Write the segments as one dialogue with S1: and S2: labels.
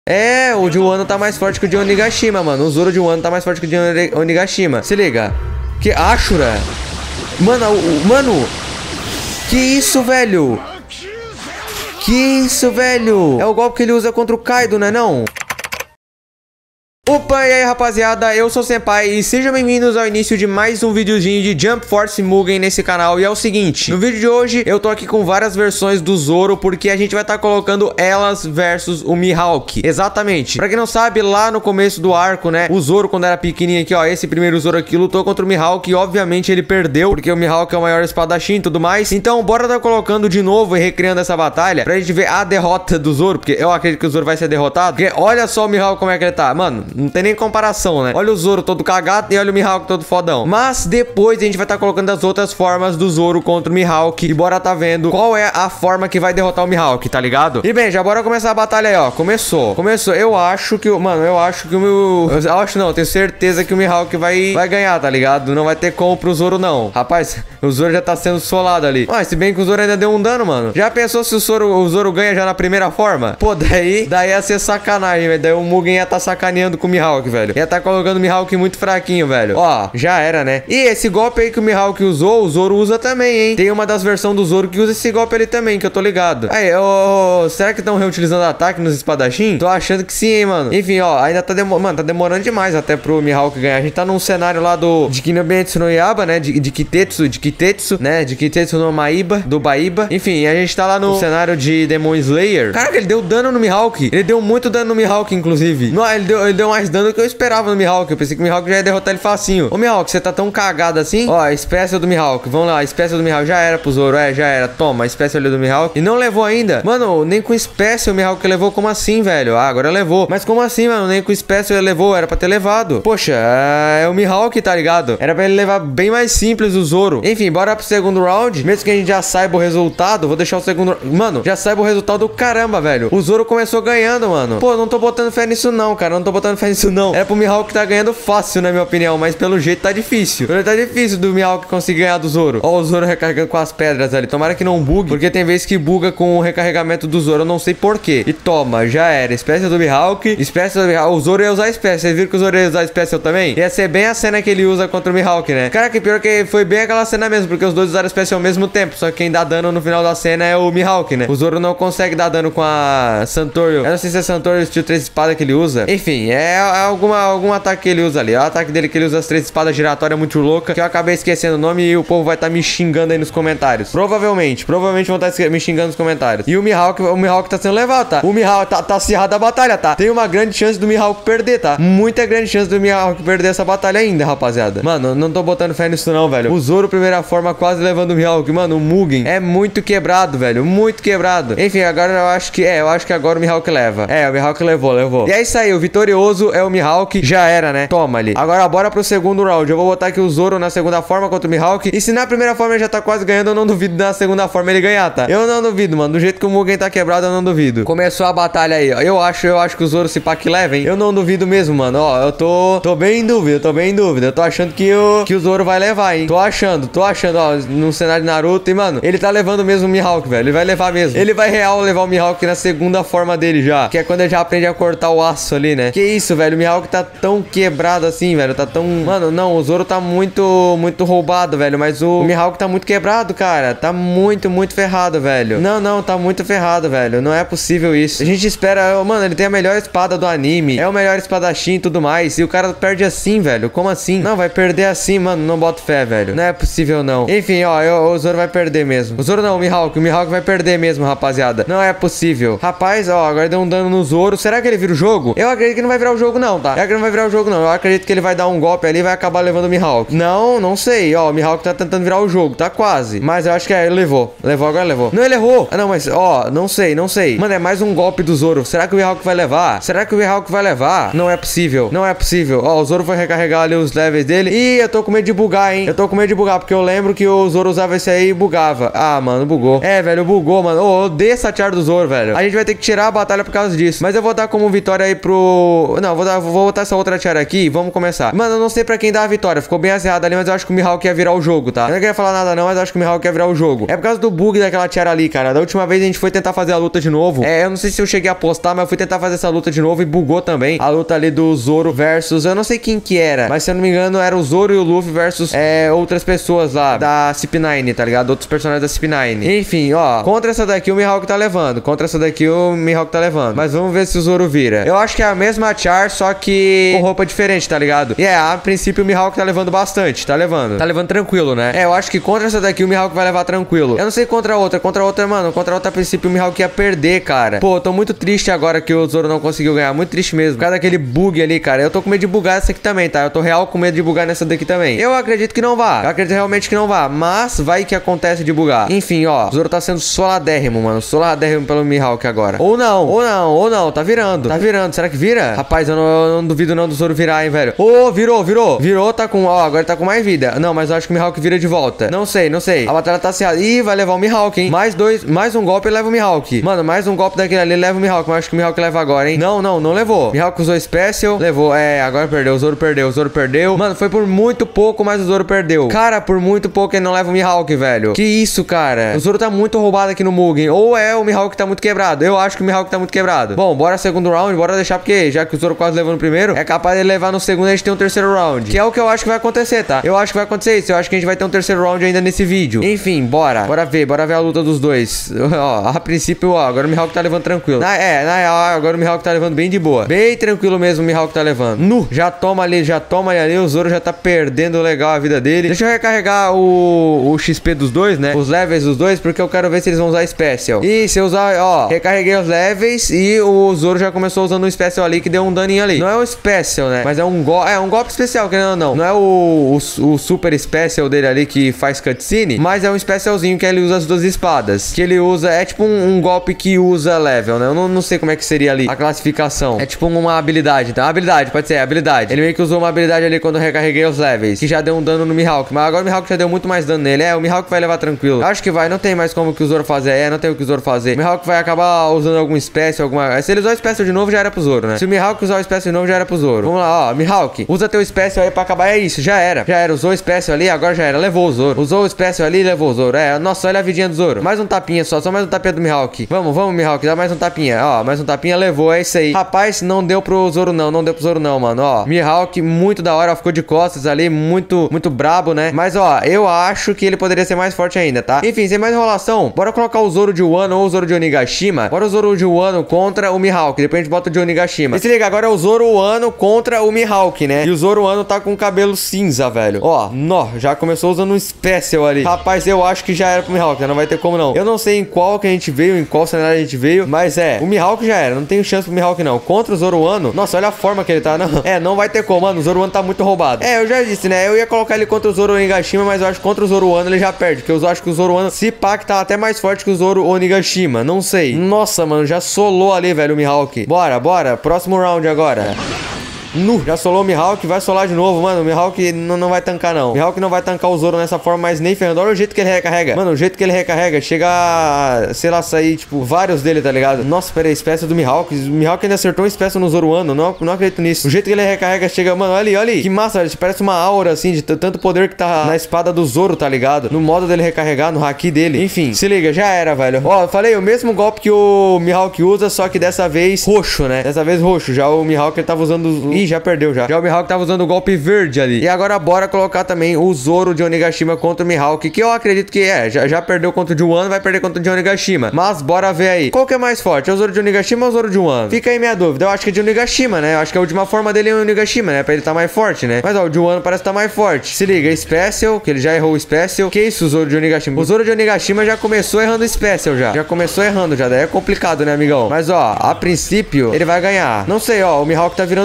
S1: É, o de Wano tá mais forte que o de Onigashima, mano. O Zoro de Wano tá mais forte que o de Onigashima. Se liga. Que Ashura. Mano. Que isso, velho? Que isso, velho? É o golpe que ele usa contra o Kaido, né não? Opa, e aí rapaziada, eu sou o Senpai e sejam bem-vindos ao início de mais um videozinho de Jump Force Mugen nesse canal. E é o seguinte, no vídeo de hoje eu tô aqui com várias versões do Zoro, porque a gente vai estar colocando elas versus o Mihawk. Exatamente, pra quem não sabe, lá no começo do arco, né, o Zoro quando era pequenininho aqui, ó, esse primeiro Zoro aqui lutou contra o Mihawk e obviamente ele perdeu, porque o Mihawk é o maior espadachim e tudo mais. Então bora tá colocando de novo e recriando essa batalha pra gente ver a derrota do Zoro, porque eu acredito que o Zoro vai ser derrotado, porque olha só o Mihawk como é que ele tá, mano. Não tem nem comparação, né? Olha o Zoro todo cagado e olha o Mihawk todo fodão. Mas depois a gente vai estar colocando as outras formas do Zoro contra o Mihawk. E bora tá vendo qual é a forma que vai derrotar o Mihawk, tá ligado? E bem, já bora começar a batalha aí, ó. Começou. Eu acho que o... Mano, eu acho que o meu... Eu acho não, tenho certeza que o Mihawk vai ganhar, tá ligado? Não vai ter como pro Zoro, não. Rapaz, o Zoro já tá sendo solado ali. Mas se bem que o Zoro ainda deu um dano, mano. Já pensou se o Zoro ganha já na primeira forma? Pô, daí ia ser sacanagem, velho. Daí o Mugen ia tá sacaneando com o Mihawk, velho. Ia tá colocando o Mihawk muito fraquinho, velho. Ó, já era, né? E esse golpe aí que o Mihawk usou, o Zoro usa também, hein? Tem uma das versões do Zoro que usa esse golpe ali também, que eu tô ligado. Aí, será que estão reutilizando ataque nos espadachim? Tô achando que sim, hein, mano. Enfim, ó, ainda tá demorando demais até pro Mihawk ganhar. A gente tá num cenário lá de Kinobetsu no Yaba, né? De Kitetsu, né? De Kitetsu no Maiba, do Baiba. Enfim, a gente tá lá no cenário de Demon Slayer. Caraca, ele deu dano no Mihawk. Ele deu muito dano no Mihawk, inclusive. Não, ele deu mais dano do que eu esperava no Mihawk. Eu pensei que o Mihawk já ia derrotar ele facinho. Ô, Mihawk, você tá tão cagado assim? Ó, a espécie do Mihawk. Vamos lá, a espécie do Mihawk. Já era pro Zoro, já era. Toma, a espécie ali do Mihawk. E não levou ainda. Mano, nem com espécie o Mihawk levou. Como assim, velho? Ah, agora levou. Mas como assim, mano? Nem com espécie ele levou. Era pra ter levado. Poxa, é o Mihawk, tá ligado? Era pra ele levar bem mais simples o Zoro. Enfim, bora pro segundo round. Mesmo que a gente já saiba o resultado, vou deixar o segundo... Mano, já saiba o resultado do caramba, velho. O Zoro começou ganhando, mano. Pô, não tô botando fé nisso não, cara. Não tô botando fé nisso não. Era pro Mihawk tá ganhando fácil, na minha opinião. Mas pelo jeito tá difícil. Tá difícil do Mihawk conseguir ganhar do Zoro. Ó, o Zoro recarregando com as pedras ali. Tomara que não bugue, porque tem vezes que buga com o recarregamento do Zoro. Eu não sei porquê. E toma, já era. Espécie do Mihawk. Espécie do Mihawk. O Zoro ia usar espécie. Vocês viram que o Zoro ia usar espécie também? Ia ser bem a cena que ele usa contra o Mihawk, né? Cara, que pior que foi bem aquela cena mesmo, porque os dois usaram espécie ao mesmo tempo. Só que quem dá dano no final da cena é o Mihawk, né? O Zoro não consegue dar dano com a Santorio. Eu não sei se é Santorio estilo 3 espadas que ele usa. Enfim, é algum ataque que ele usa ali. É o ataque dele que ele usa as 3 espadas giratórias muito louca, que eu acabei esquecendo o nome e o povo vai estar me xingando aí nos comentários. Provavelmente vão estar me xingando nos comentários. E o Mihawk tá sendo levado, tá? O Mihawk tá acirrada a batalha, tá? Tem uma grande chance do Mihawk perder, tá? Muita grande chance do Mihawk perder essa batalha ainda, rapaziada. Mano, não tô botando fé nisso não, velho. O Zoro, primeira forma, quase levando o Mihawk. Mano, o Mugen é muito quebrado, velho. Muito quebrado. Enfim, agora eu acho que agora o Mihawk leva. É, o Mihawk levou. E é isso aí, o vitorioso é o Mihawk. Já era, né? Toma ali. Agora bora pro segundo round. Eu vou botar aqui o Zoro na segunda forma contra o Mihawk. E se na primeira forma ele já tá quase ganhando, eu não duvido na segunda forma ele ganhar, tá? Eu não duvido, mano. Do jeito que o Mugen tá quebrado, eu não duvido. Começou a batalha aí, ó. Eu acho que o Zoro se pá que leva, hein? Eu não duvido mesmo, mano. Ó, eu tô bem em dúvida, Eu tô achando que o Zoro vai levar, hein? Tô achando, ó, no cenário de Naruto. E, mano, ele tá levando mesmo o Mihawk, velho. Ele vai levar mesmo. Ele vai real levar o Mihawk na segunda forma dele já. Que é quando ele já aprende a cortar o aço ali, né? Que isso, velho. O Mihawk tá tão quebrado assim, velho. Tá tão... Mano, não, o Zoro tá muito roubado, velho. Mas o Mihawk tá muito quebrado, cara. Tá muito ferrado, velho. Não, tá muito ferrado, velho. Não é possível isso. A gente espera... Mano, ele tem a melhor espada do anime. É o melhor espadachim e tudo mais. E o cara perde assim, velho. Como assim? Não, vai perder assim, mano. Não boto fé, velho. Não é possível, não. Enfim, ó, o Zoro vai perder mesmo. O Zoro não, o Mihawk. O Mihawk vai perder mesmo, rapaziada. Não é possível. Rapaz, ó, agora deu um dano no Zoro. Será que ele vira o jogo? Eu acredito que não vai virar o jogo, não, tá? Eu acredito que ele vai dar um golpe ali e vai acabar levando o Mihawk. Não sei. Ó, o Mihawk tá tentando virar o jogo. Tá quase. Mas eu acho que ele levou. Agora levou. Não, ele errou. Ah, não, mas, ó, não sei. Mano, é mais um golpe do Zoro. Será que o Mihawk vai levar? Não é possível. Ó, o Zoro foi recarregar ali os levels dele. Ih, eu tô com medo de bugar, hein? Porque eu lembro que o Zoro usava esse aí e bugava. Ah, mano, bugou. É, velho, bugou, mano. Ô, eu odeio essa char do Zoro, velho. A gente vai ter que tirar a batalha por causa disso. Mas eu vou dar como vitória aí pro... Não, Não, vou botar essa outra tiara aqui e vamos começar. Mano, eu não sei pra quem dá a vitória. Ficou bem azeado ali, mas eu acho que o Mihawk ia virar o jogo, tá? Eu não queria falar nada não, mas eu acho que o Mihawk ia virar o jogo. É por causa do bug daquela tiara ali, cara. Da última vez a gente foi tentar fazer a luta de novo. Eu não sei se eu cheguei a postar, mas eu fui tentar fazer essa luta de novo e bugou também. A luta ali do Zoro versus... Eu não sei quem que era, mas se eu não me engano era o Zoro e o Luffy versus outras pessoas lá da CP9, tá ligado? Outros personagens da CP9. Enfim, ó. Contra essa daqui o Mihawk tá levando. Contra essa daqui o Mihawk tá levando. Mas vamos ver se o Zoro vira. Eu acho que é a mesma char, só que com roupa diferente, tá ligado? E a princípio o Mihawk tá levando bastante. Tá levando. Tá levando tranquilo, né? Eu acho que contra essa daqui o Mihawk vai levar tranquilo. Eu não sei contra a outra. Contra a outra, mano. Contra a outra, a princípio o Mihawk ia perder, cara. Pô, eu tô muito triste agora que o Zoro não conseguiu ganhar. Muito triste mesmo. Por causa daquele bug ali, cara. Eu tô com medo de bugar essa aqui também, tá? Eu tô real com medo de bugar nessa daqui também. Eu acredito que não vá. Eu acredito realmente que não vá. Mas vai que acontece de bugar. Enfim, ó. O Zoro tá sendo soladérrimo, mano. Soladérrimo pelo Mihawk agora. Ou não. Ou não. Ou não. Tá virando. Tá virando. Será que vira? Rapaz, eu não duvido não do Zoro virar, hein, velho. Ô, virou, virou. Virou, tá com... Ó, agora tá com mais vida. Não, mas eu acho que o Mihawk vira de volta. Não sei, não sei. A batalha tá acirrada. Ih, vai levar o Mihawk, hein. Mais um golpe e leva o Mihawk. Mano, mais um golpe daquele ali leva o Mihawk. Mas eu acho que o Mihawk leva agora, hein. Não levou. Mihawk usou Special. Levou. Agora perdeu. O Zoro perdeu. O Zoro perdeu. Mano, foi por muito pouco, mas o Zoro perdeu. Cara, por muito pouco ele não leva o Mihawk, velho. Que isso, cara. O Zoro tá muito roubado aqui no Mugen. Ou é o Mihawk tá muito quebrado. Eu acho que o Mihawk tá muito quebrado. Bom, bora segundo round. Bora deixar porque já que o Zoro quase levou no primeiro, é capaz de levar no segundo e a gente tem um terceiro round. Que é o que eu acho que vai acontecer, tá? Eu acho que vai acontecer isso. Eu acho que a gente vai ter um terceiro round ainda nesse vídeo. Enfim, bora. Bora ver a luta dos dois. Ó, a princípio, ó, agora o Mihawk tá levando tranquilo. Na real, agora o Mihawk tá levando bem de boa. Bem tranquilo mesmo o Mihawk tá levando. Já toma ali. O Zoro já tá perdendo legal a vida dele. Deixa eu recarregar o XP dos dois, né? Os levels dos dois, porque eu quero ver se eles vão usar Special. E se eu usar, ó, recarreguei os levels e o Zoro já começou usando um Special ali que deu um daninho ali. Não é o Special, né? Mas é um golpe especial, querendo ou não. Não é o Super Special dele ali que faz cutscene, mas é um Specialzinho que ele usa as duas espadas. Que ele usa, é tipo um golpe que usa level, né? Eu não sei como é que seria ali a classificação. É tipo uma habilidade, tá? Habilidade, pode ser, habilidade. Ele meio que usou uma habilidade ali quando eu recarreguei os levels, que já deu um dano no Mihawk. Mas agora o Mihawk já deu muito mais dano nele. O Mihawk vai levar tranquilo. Eu acho que vai, não tem mais como que o Zoro fazer. Não tem o que o Zoro fazer. O Mihawk vai acabar usando alguma espécie, Se ele usar o Special de novo, já era pro Zoro, né? Se o Mihawk usar o Special de novo, já era pro Zoro. Vamos lá, ó. Mihawk, usa teu Special aí pra acabar. É isso, já era. Usou o Special ali, agora já era. Levou o Zoro. Usou o Special ali, levou o Zoro. Nossa, olha a vidinha do Zoro. Mais um tapinha só mais um tapinha do Mihawk. Vamos, Mihawk, dá mais um tapinha. Ó, mais um tapinha, levou, é isso aí. Rapaz, não deu pro Zoro não deu pro Zoro não, mano. Ó, Mihawk, muito da hora, ó, ficou de costas ali, muito brabo, né? Mas, ó, eu acho que ele poderia ser mais forte ainda, tá? Enfim, sem mais enrolação, bora colocar o Zoro de Wano ou o Zoro de Onigashima. Bora o Zoro de Wano contra o Mihawk. Depois a gente bota o de Onigashima. E se liga, agora é o Zoro Wano contra o Mihawk, né? E o Zoro Wano tá com o cabelo cinza, velho. Ó, já começou usando um Special ali. Rapaz, eu acho que já era pro Mihawk, né? Não vai ter como não. Eu não sei em qual que a gente veio, em qual cenário a gente veio, mas o Mihawk já era. Não tem chance pro Mihawk não. Contra o Zoro Wano, nossa, olha a forma que ele tá. Não vai ter como, mano. O Zoro Wano tá muito roubado. Eu já disse, né? Eu ia colocar ele contra o Zoro Onigashima, mas eu acho que contra o Zoro Wano ele já perde. Porque eu acho que o Zoro Wano, se pá, que tá até mais forte que o Zoro Onigashima. Não sei. Nossa, mano, já solou ali, velho, o Mihawk. Bora. Próximo round agora. Já solou o Mihawk, vai solar de novo, mano. O Mihawk não vai tancar, não. O Mihawk não vai tancar o Zoro nessa forma, mas nem ferrando. Olha o jeito que ele recarrega. Mano, o jeito que ele recarrega, chega a, sei lá, sair, tipo, vários dele, tá ligado? Nossa, peraí, espécie do Mihawk. O Mihawk ainda acertou uma espécie no Zoro Wano. Não acredito nisso. O jeito que ele recarrega, chega, mano, olha ali. Que massa, velho. Parece uma aura, assim, de tanto poder que tá na espada do Zoro, tá ligado? No modo dele recarregar, no haki dele. Enfim, se liga, já era, velho. Ó, eu falei, o mesmo golpe que o Mihawk usa, só que dessa vez roxo, né? Dessa vez roxo. Já o Mihawk, ele tava usando... Ih, já perdeu, já. O Mihawk tava usando o golpe verde ali. E agora bora colocar também o Zoro de Onigashima contra o Mihawk, que eu acredito que já perdeu contra o de Wano, vai perder contra o de Onigashima. Mas bora ver aí. Qual que é mais forte? É o Zoro de Onigashima ou o Zoro de Wano? Fica aí minha dúvida. Eu acho que é de Onigashima, né? Eu acho que a última forma dele é o Onigashima, né? Pra ele tá mais forte, né? Mas ó, o de Wano parece tá mais forte. Se liga, Special, que ele já errou o Special. Que isso, o Zoro de Onigashima? O Zoro de Onigashima já começou errando o Special já. Já começou errando já. Daí é complicado, né, amigão? Mas ó, a princípio, ele vai ganhar. Não sei, ó. O Mihawk tá virando o jogo, mano.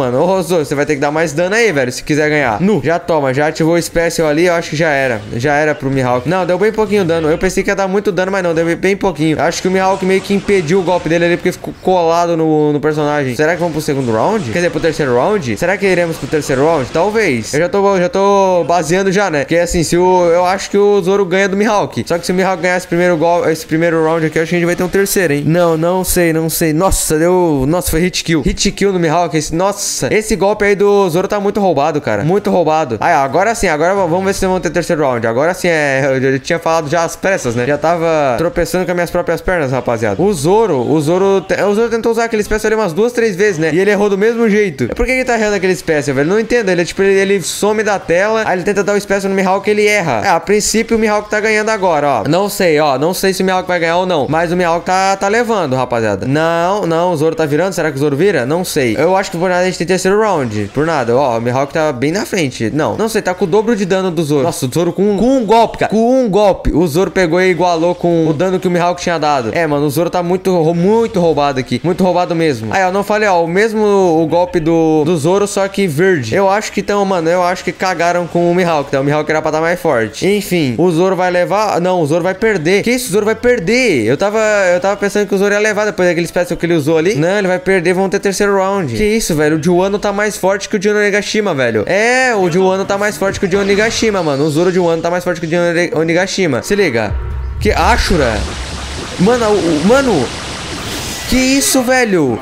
S1: mano. Ô, Zoro, você vai ter que dar mais dano aí, velho, se quiser ganhar. Já toma, já ativou o Special ali, eu acho que já era. Já era pro Mihawk. Não, deu bem pouquinho dano. Eu pensei que ia dar muito dano, mas não, deu bem pouquinho. Acho que o Mihawk meio que impediu o golpe dele ali, porque ficou colado no personagem. Será que vamos pro segundo round? Quer dizer, pro terceiro round? Será que iremos pro terceiro round? Talvez. Eu já tô baseando já, né? Porque assim, eu acho que o Zoro ganha do Mihawk. Só que se o Mihawk ganhar esse primeiro round aqui, eu acho que a gente vai ter um terceiro, hein? Não sei. Nossa, Nossa, foi hit kill. Hit kill no Mihawk. Nossa, esse golpe aí do Zoro tá muito roubado, cara. Muito roubado. Aí, agora sim, agora vamos ver se vamos ter terceiro round. Agora sim, eu tinha falado já as pressas, né? Já tava tropeçando com as minhas próprias pernas, rapaziada. O Zoro tentou usar aquele special ali umas 2, 3 vezes, né? E ele errou do mesmo jeito. Por que ele tá errando aquele special, velho? Não entendo. Ele, tipo, ele some da tela, aí ele tenta dar o special no Mihawk e ele erra. A princípio o Mihawk tá ganhando agora, ó. Não sei se o Mihawk vai ganhar ou não. Mas o Mihawk tá levando, rapaziada. Não, o Zoro tá virando. Será que o Zoro vira? Não sei. Eu acho que por nada a gente tem terceiro round. Por nada, ó. O Mihawk tá bem na frente. Não sei, tá com o dobro de dano do Zoro. Nossa, o Zoro com um golpe, cara. Com um golpe. O Zoro pegou e igualou com o dano que o Mihawk tinha dado. Mano, o Zoro tá muito roubado aqui. Muito roubado mesmo. Aí, eu não falei, ó. O golpe do Zoro, só que verde. Eu acho que então, mano, que cagaram com o Mihawk, tá? O Mihawk era pra estar mais forte. Enfim, o Zoro vai levar. Não, o Zoro vai perder. Que isso? O Zoro vai perder. Eu tava pensando que o Zoro ia levar depois daquele special que ele usou ali. Não, ele vai perder. Vamos ter terceiro round. Que isso, velho? O Juano tá mais forte que o Dio Onigashima, velho. O Juano tá mais forte que o Dio Onigashima, mano. O Zoro Juano tá mais forte que o Dio Onigashima. Se liga. Que Ashura. Mano. Que isso, velho?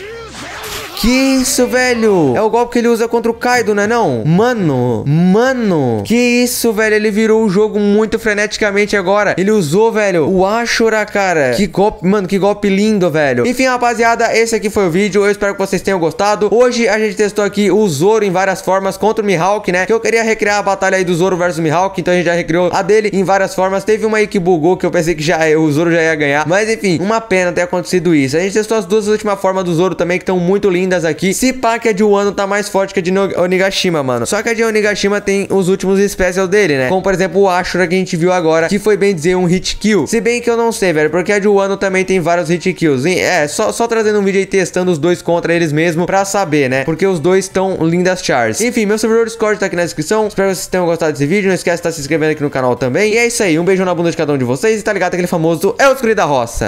S1: É o golpe que ele usa contra o Kaido, né não? Mano. Que isso, velho? Ele virou o jogo muito freneticamente agora. Ele usou, velho, o Ashura, cara. Que golpe, mano, que golpe lindo, velho. Enfim, rapaziada, esse aqui foi o vídeo. Eu espero que vocês tenham gostado. Hoje a gente testou aqui o Zoro em várias formas contra o Mihawk, né? Que eu queria recriar a batalha aí do Zoro versus Mihawk. Então a gente já recriou a dele em várias formas. Teve uma aí que bugou, que eu pensei que o Zoro já ia ganhar. Mas enfim, uma pena ter acontecido isso. A gente testou as duas últimas formas do Zoro também, que estão muito lindas aqui. Se pá que a de Wano tá mais forte que a de Onigashima, mano. Só que a de Onigashima tem os últimos specials dele, né? Como, por exemplo, o Ashura que a gente viu agora, que foi, bem dizer, um hit kill. Se bem que eu não sei, velho, porque a de Wano também tem vários hit kills. Só trazendo um vídeo aí testando os dois contra eles mesmo, pra saber, né? Porque os dois estão lindas chars. Enfim, meu servidor Discord tá aqui na descrição. Espero que vocês tenham gostado desse vídeo. Não esquece de estar se inscrevendo aqui no canal também. E é isso aí. Um beijo na bunda de cada um de vocês. E tá ligado aquele famoso Eu Descobri da Roça.